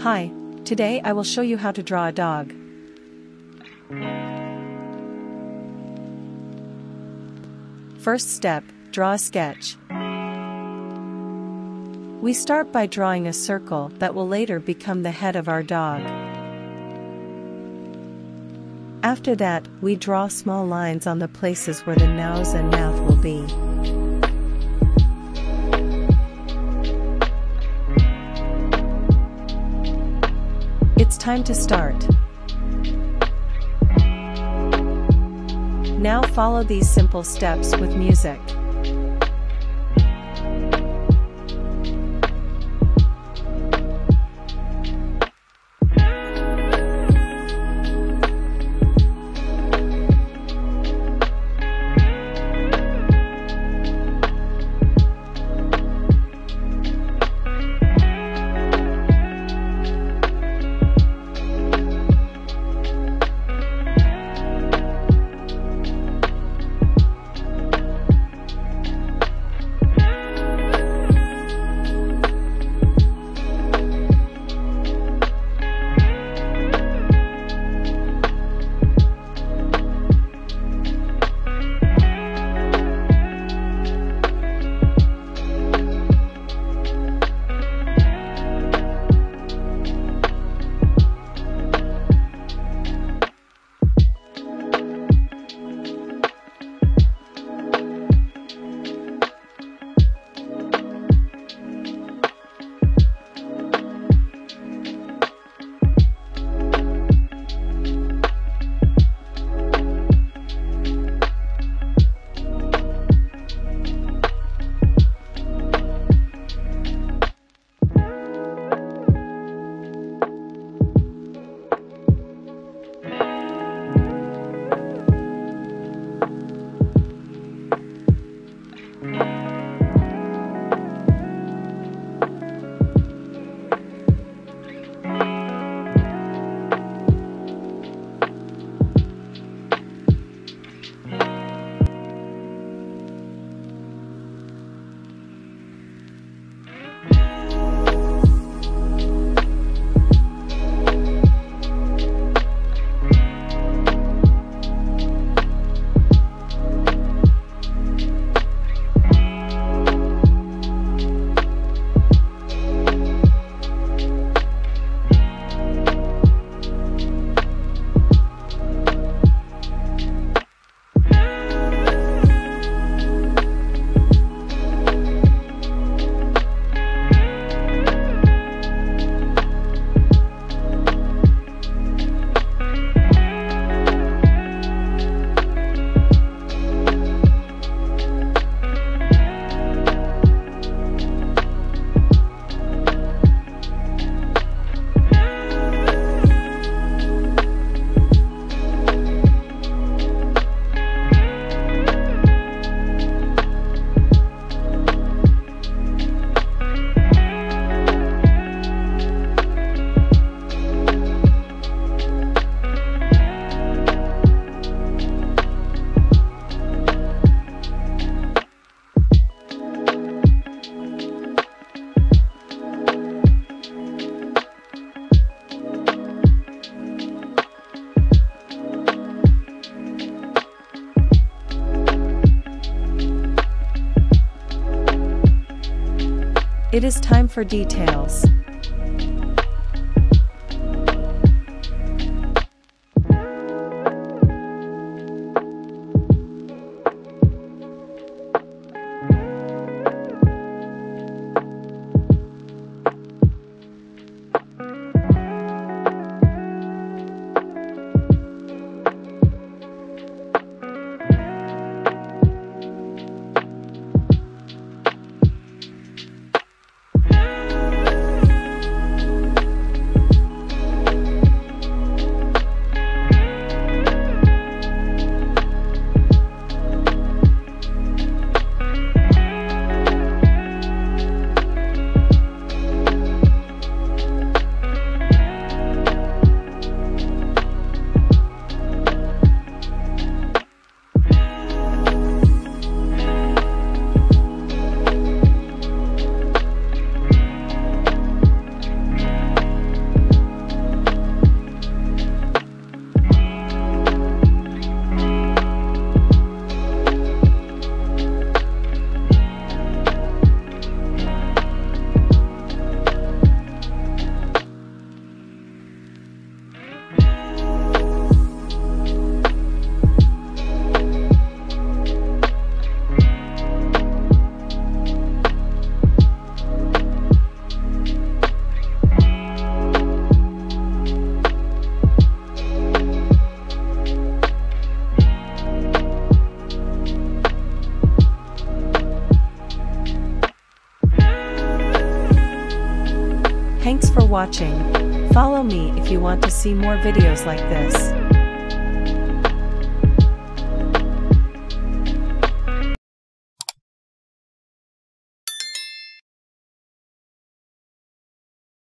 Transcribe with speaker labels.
Speaker 1: Hi, today I will show you how to draw a dog. First step, draw a sketch. We start by drawing a circle that will later become the head of our dog. After that, we draw small lines on the places where the nose and mouth will be. It's time to start. Now follow these simple steps with music. It is time for details. Thanks for watching. Follow me if you want to see more videos like this.